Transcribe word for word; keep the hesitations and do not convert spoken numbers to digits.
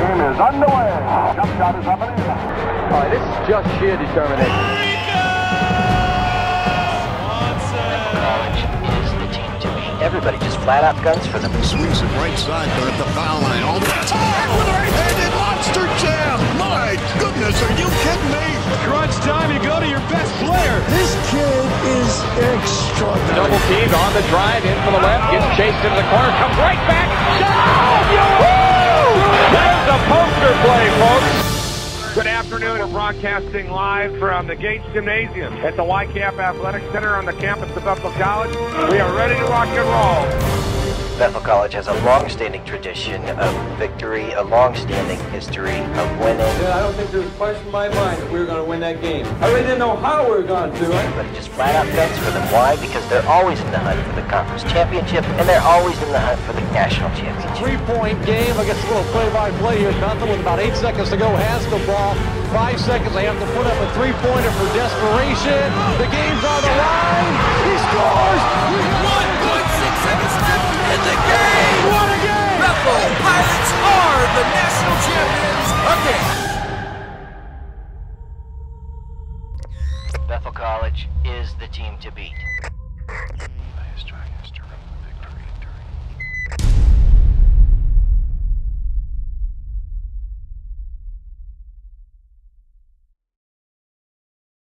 game is underway. Jump shot is up and in. All right, this is just sheer determination. Everybody just flat out guns for them. Swings it right side, they're at the foul line. All the time with a right-handed monster jam. My goodness, are you kidding me? Crunch time, you go to your best player. This kid is extraordinary. Double teamed on the drive, in for the left, gets chased into the corner, comes right back. Oh, that's a poster play, folks. Good afternoon. We're broadcasting live from the Gates Gymnasium at the Y CAP Athletic Center on the campus of Bethel College. We are ready to rock and roll. Bethel College has a long-standing tradition of victory, a long-standing history of winning. Yeah, I don't think there was a question in my mind that we were going to win that game. I really didn't know how we were going to do it. But just flat out guns for them. Why? Because they're always in the hunt for the conference championship, and they're always in the hunt for the national championship. Three-point game against a little play-by-play here. Bethel with about eight seconds to go has the ball. Five seconds, they have to put up a three-pointer for desperation. The game's on the line. He scores. one point six seconds left in the game. What a game! Bethel Pirates are the national champions again. Bethel College is the team to beat. History, history.